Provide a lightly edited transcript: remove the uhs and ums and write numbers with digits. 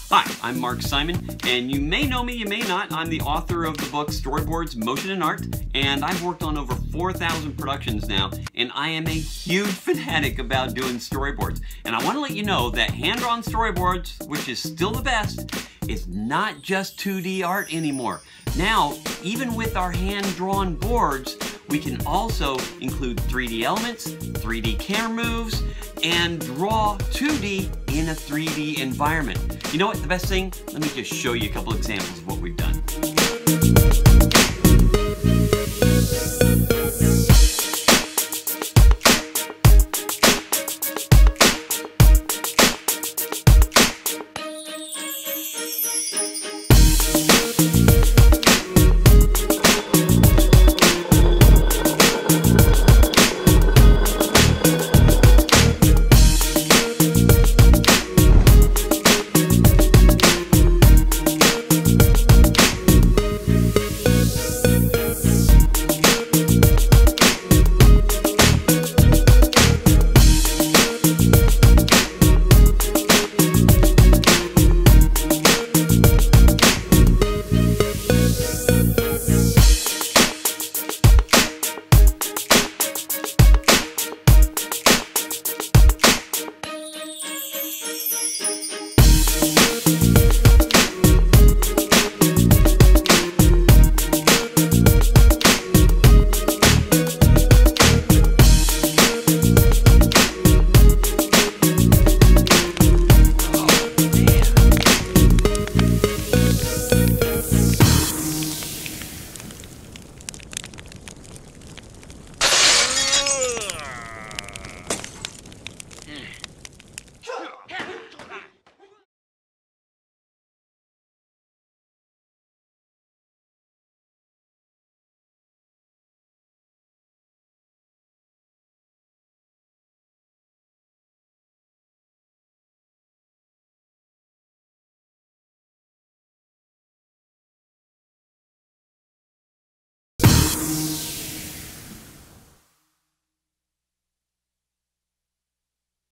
Hi, I'm Mark Simon, and you may know me, you may not. I'm the author of the book Storyboards, Motion and Art, and I've worked on over 4,000 productions now, and I am a huge fanatic about doing storyboards. And I want to let you know that hand-drawn storyboards, which is still the best, is not just 2D art anymore. Now, even with our hand-drawn boards, we can also include 3D elements, 3D camera moves, and draw 2D in a 3D environment. You know what, the best thing? Let me just show you a couple examples of what we've done.